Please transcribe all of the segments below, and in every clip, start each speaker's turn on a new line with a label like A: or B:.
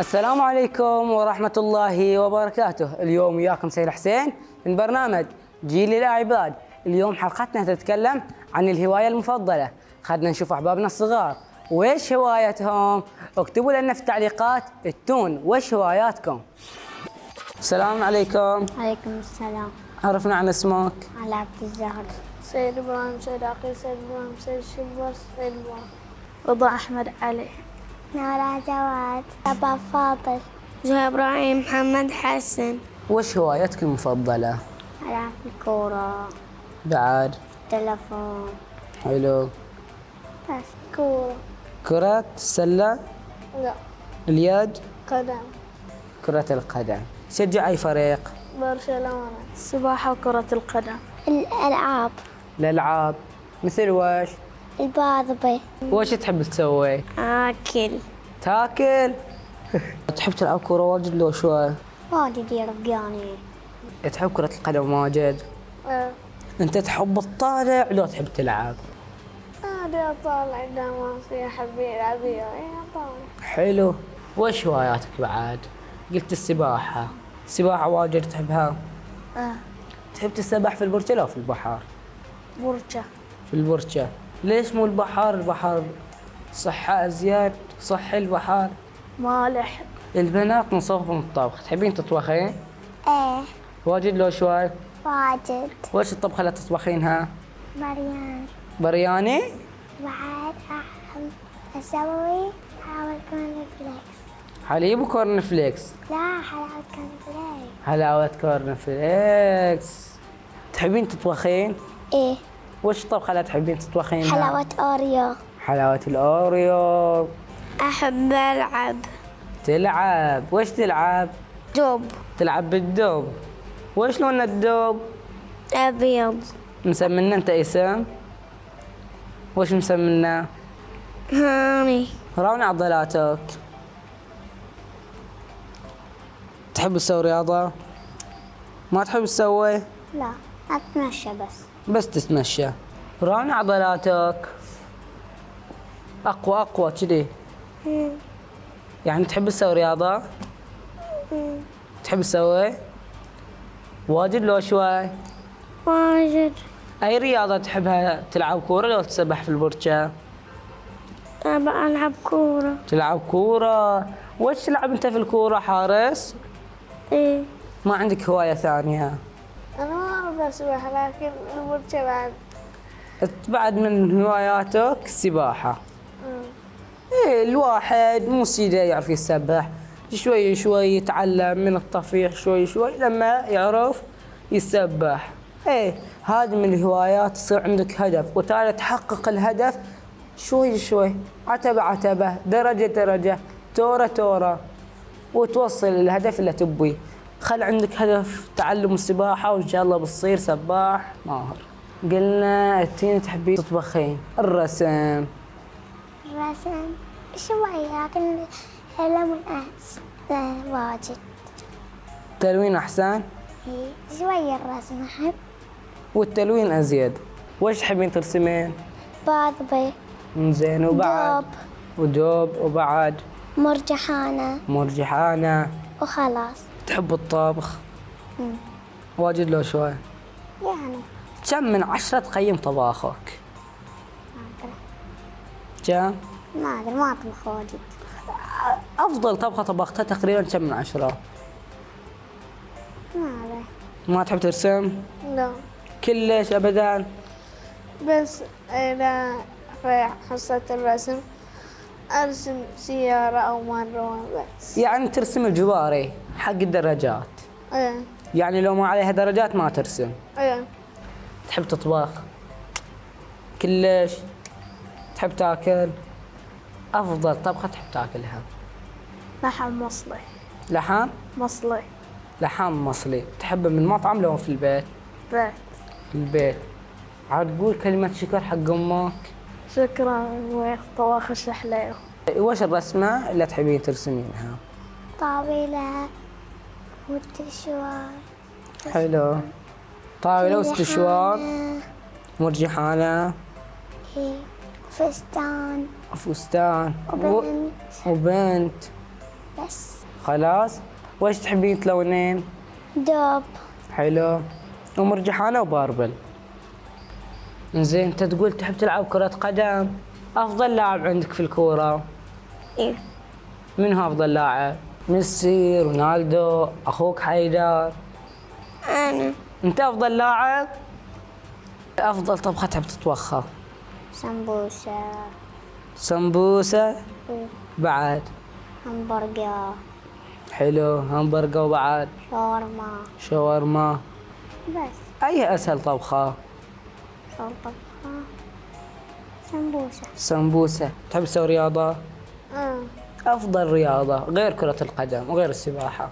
A: السلام عليكم ورحمة الله وبركاته. اليوم وياكم سيد حسين من برنامج جيل الأعباد. اليوم حلقتنا تتكلم عن الهواية المفضلة. خلنا نشوف أحبابنا الصغار وإيش هوايتهم. اكتبوا لنا في التعليقات التون وإيش هواياتكم. السلام عليكم.
B: عليكم السلام.
A: عرفنا عن اسمك.
B: على عبد الزهر.
C: سيد إبراهيم، سيد عقيل، سيد إبراهيم، سيد شباس، سيد إبراهيم. رضا أحمد علي.
B: نورا جواد. أبا فاضل.
C: زهير إبراهيم، محمد حسن.
A: وإيش هوايتك المفضلة؟
B: ألعب الكورة.
A: بعد.
B: تلفون.
A: حلو.
B: بس كورة.
A: كرة السلة؟
C: لا.
A: اليد؟
C: قدم.
A: كرة القدم. شجع أي فريق؟
C: برشلونة. السباحة وكرة القدم.
B: الألعاب.
A: الألعاب مثل وش؟
B: الباضبة.
A: وش تحب تسوي؟
B: آكل.
A: تاكل؟ تحب تلعب كورة واجد لو شوي؟
B: واجد يا رفقاني. تحب
A: كرة القدم واجد؟ أنت تحب تطالع لو تحب تلعب؟
C: أنا أطالع دماسي، أحب يلعب وياي أطالع.
A: حلو. وش هواياتك بعد؟ قلت السباحة. السباحة واجد تحبها؟ تحب تسبح في البركة لو في البحر؟
C: برجة.
A: في البركة. ليش مو البحر؟ البحر صحة أزيد، صحي البحر.
C: مالح.
A: البنات نصفهم الطبخ، تحبين تطبخين؟
B: إيه.
A: واجد لو شوي؟
B: واجد.
A: وش الطبخة اللي تطبخينها؟
B: مريان.
A: برياني؟
B: بعد أسوي حلاوة كورن فليكس.
A: حليب وكورن فليكس.
B: لا، حلاوة كورن فليكس.
A: حلاوة كورن فليكس. تحبين تطبخين؟
B: إيه.
A: وش الطبخة اللي تحبين تطبخينها؟
B: حلاوة أوريو.
A: حلاوة الأوريو.
C: أحب ألعب.
A: تلعب. وش تلعب؟
C: دب.
A: تلعب بالدب. وش لون الدب؟
C: أبيض.
A: مسمينا انت اسم؟ وش مسمينا؟
C: هاني.
A: راوني عضلاتك. تحب تسوي رياضة؟ ما تحب تسوي؟
B: لا، أتمشى
A: بس تتمشى. راوني عضلاتك. أقوى أقوى كذي. يعني تحب تسوي رياضة؟ تحب تسوي؟ واجد لو شوي؟
C: واجد.
A: أي رياضة تحبها؟ تلعب كورة لو تسبح في البركة؟
C: أبى ألعب كورة.
A: تلعب كورة. وش تلعب أنت في الكورة؟ حارس؟
C: إيه.
A: ما عندك هواية ثانية؟
C: أنا ما أعرف أسبح، لكن البرجة بعد.
A: بعد من هواياتك السباحة. إيه، الواحد مو سيده يعرف يسبح، شوي شوي يتعلم من الطفيح، شوي شوي لما يعرف يسبح. إيه، هذه من الهوايات. يصير عندك هدف وتالي تحقق الهدف شوي شوي، عتبة عتبة، درجة درجة، تورة تورة، وتوصل للهدف اللي تبيه. خل عندك هدف تعلم السباحة وإن شاء الله بتصير سباح ماهر. قلنا التين تحبين تطبخين. الرسم.
B: الرسم شوي، لكن لمن واجد.
A: التلوين أحسن؟
B: إيه، شوي الرسم أحب.
A: والتلوين أزيد. وش تحبين ترسمين؟
B: باضبة.
A: زين. وبعد؟
B: دب.
A: ودوب. وبعد؟
B: مرجحانة.
A: مرجحانة.
B: وخلاص.
A: تحب الطبخ؟ واجد لو شوي؟
B: يعني
A: كم من 10 تقيم طباخك؟ كم؟
B: ما أدري، ما أطبخ واجد.
A: أفضل طبخة طبختها تقريبا كم من 10؟
B: ما أدري.
A: ما تحب ترسم؟
C: لا.
A: كلش أبداً؟
C: بس إذا في حصة الرسم أرسم سيارة أو مرة بس.
A: يعني ترسم الجواري حق الدراجات.
C: إيه.
A: يعني لو ما عليها درجات ما ترسم.
C: إيه.
A: تحب تطبخ؟ كلش؟ تحب تاكل؟ أفضل طبخة تحب تاكلها؟
C: لحم مصلي.
A: لحم؟
C: مصلي.
A: لحم مصلي. تحبه من المطعم لو في البيت؟
C: بيت.
A: في البيت. عاد تقول كلمة شكر حق أمك.
C: شكرا طواخ الشحليو.
A: وش الرسمة اللي تحبين ترسمينها؟
B: طاولة واستشوار.
A: حلو. طاولة واستشوار.
B: مرجحانة.
A: مرجحانة.
B: إيه. فستان.
A: فستان.
B: وبنت.
A: وبنت.
B: بس.
A: خلاص. وإيش تحبين تلونين؟
B: دب.
A: حلو. ومرجحانة وباربل. إنزين أنت تقول تحب تلعب كرة قدم، أفضل لاعب عندك في الكورة؟
B: إيه.
A: من هو أفضل لاعب؟ ميسي، رونالدو، أخوك حيدر؟
B: أنا.
A: أنت أفضل لاعب؟ أفضل طبخة تحب تطبخها؟
B: سمبوسة.
A: سمبوسة؟
B: إيه.
A: بعد؟
B: همبرجر.
A: حلو. همبرجر وبعد؟
B: شاورما.
A: شاورما.
B: بس.
A: أي أسهل طبخة؟
B: طبخة. سمبوسة.
A: سمبوسة. تحب تسوي رياضة؟ أفضل رياضة غير كرة القدم وغير السباحة؟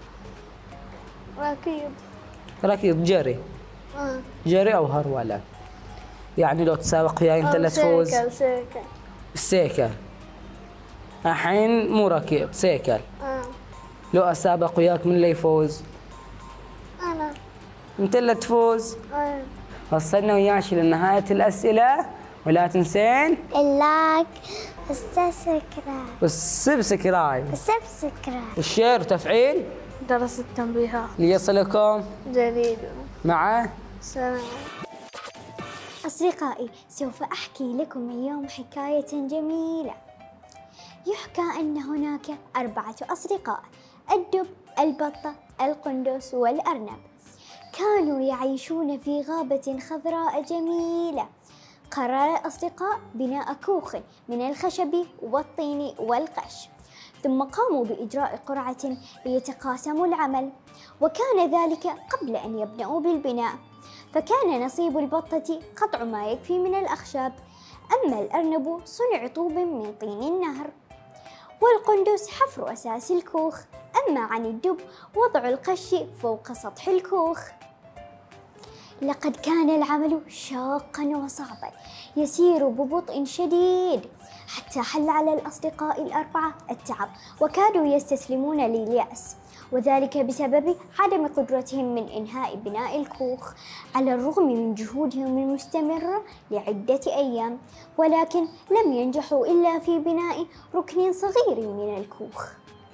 A: ركض، جري. جري أو هرولة. يعني لو تسابق وياي أنت اللي تفوز. السيكل. الحين مو ركيب، سيكل. لو أسابق وياك من اللي يفوز؟
B: أنا.
A: أنت اللي تفوز. وصلنا وياك لنهاية الأسئلة، ولا تنسين
B: اللايك والسبسكرايب.
A: والسبسكرايب
B: والسبسكرايب.
A: والشير وتفعيل
C: درس التنبيهات
A: ليصلكم
C: جديد.
A: مع
C: سلام.
B: أصدقائي، سوف أحكي لكم اليوم حكاية جميلة. يحكى أن هناك 4 أصدقاء: الدب، البطة، القندوس، والأرنب. كانوا يعيشون في غابة خضراء جميلة. قرر الأصدقاء بناء كوخ من الخشب والطين والقش، ثم قاموا بإجراء قرعة ليتقاسموا العمل، وكان ذلك قبل أن يبدأوا بالبناء. فكان نصيب البطة قطع ما يكفي من الأخشاب، أما الأرنب صنع طوب من طين النهر، والقندوس حفر أساس الكوخ، أما عن الدب وضع القش فوق سطح الكوخ. لقد كان العمل شاقا وصعبا يسير ببطء شديد، حتى حل على الأصدقاء ال4 التعب وكادوا يستسلمون لليأس، وذلك بسبب عدم قدرتهم من إنهاء بناء الكوخ على الرغم من جهودهم المستمرة لعدة أيام، ولكن لم ينجحوا إلا في بناء ركن صغير من الكوخ.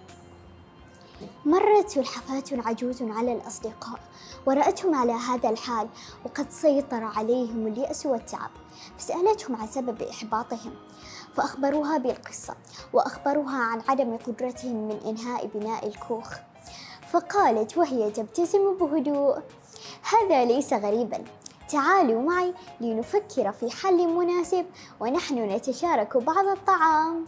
B: مرت سلحفاة عجوز على الأصدقاء ورأتهم على هذا الحال وقد سيطر عليهم اليأس والتعب، فسألتهم عن سبب إحباطهم، فأخبروها بالقصة وأخبروها عن عدم قدرتهم من إنهاء بناء الكوخ. فقالت وهي تبتسم بهدوء: هذا ليس غريبا، تعالوا معي لنفكر في حل مناسب ونحن نتشارك بعض الطعام.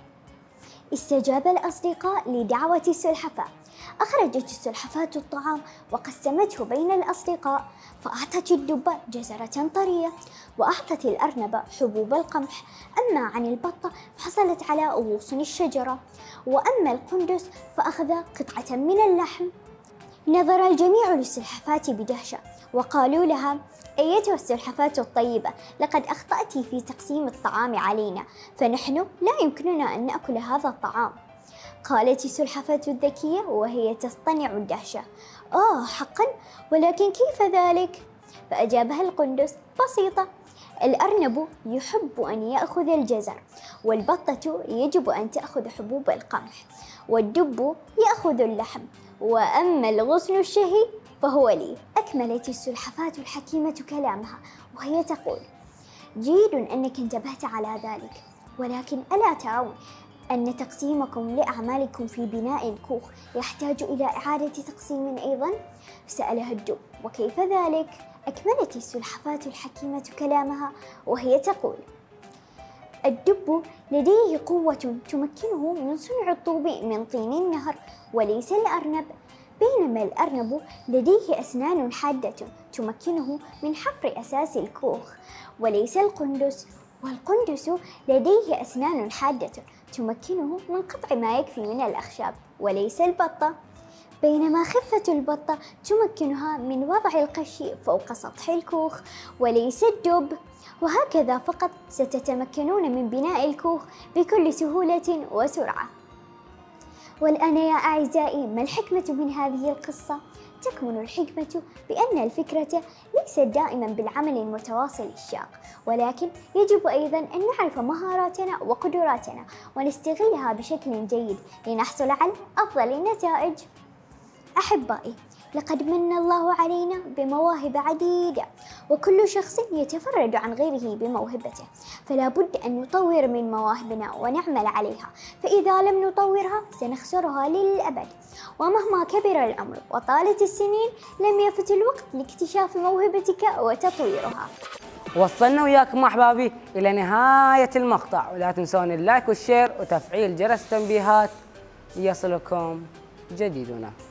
B: استجاب الأصدقاء لدعوة السلحفاة. أخرجت السلحفاة الطعام وقسمته بين الأصدقاء، فأعطت الدب جزرة طرية، وأعطت الأرنب حبوب القمح، أما عن البطة فحصلت على غصن الشجرة، وأما القندوس فأخذ قطعة من اللحم. نظر الجميع للسلحفاة بدهشة وقالوا لها: أيتها السلحفاة الطيبة، لقد أخطأت في تقسيم الطعام علينا، فنحن لا يمكننا أن نأكل هذا الطعام. قالت السلحفاة الذكية وهي تصطنع الدهشة: حقا؟ ولكن كيف ذلك؟ فأجابها القندوس: بسيطة، الأرنب يحب أن يأخذ الجزر، والبطة يجب أن تأخذ حبوب القمح، والدب يأخذ اللحم، وأما الغصن الشهي فهو لي. أكملت السلحفاة الحكيمة كلامها وهي تقول: جيد أنك انتبهت على ذلك، ولكن ألا ترون أن تقسيمكم لأعمالكم في بناء الكوخ يحتاج إلى إعادة تقسيم أيضا؟ سألها الدب: وكيف ذلك؟ أكملت السلحفاة الحكيمة كلامها وهي تقول: الدب لديه قوة تمكنه من صنع الطوب من طين النهر، وليس الأرنب، بينما الأرنب لديه أسنان حادة تمكنه من حفر أساس الكوخ، وليس القندوس، والقندوس لديه أسنان حادة تمكنه من قطع ما يكفي من الأخشاب، وليس البطة، بينما خفة البطة تمكنها من وضع القش فوق سطح الكوخ، وليس الدب. وهكذا فقط ستتمكنون من بناء الكوخ بكل سهولة وسرعة. والآن يا أعزائي، ما الحكمة من هذه القصة؟ تكمن الحكمة بأن الفكرة ليست دائما بالعمل المتواصل الشاق، ولكن يجب أيضا أن نعرف مهاراتنا وقدراتنا ونستغلها بشكل جيد لنحصل على أفضل النتائج. أحبائي، لقد من الله علينا بمواهب عديدة، وكل شخص يتفرد عن غيره بموهبته، فلا بد أن نطور من مواهبنا ونعمل عليها، فإذا لم نطورها سنخسرها للأبد. ومهما كبر العمر وطالت السنين لم يفت الوقت لاكتشاف موهبتك وتطويرها.
A: وصلنا وياكم أحبابي إلى نهاية المقطع، ولا تنسون اللايك والشير وتفعيل جرس التنبيهات ليصلكم جديدنا.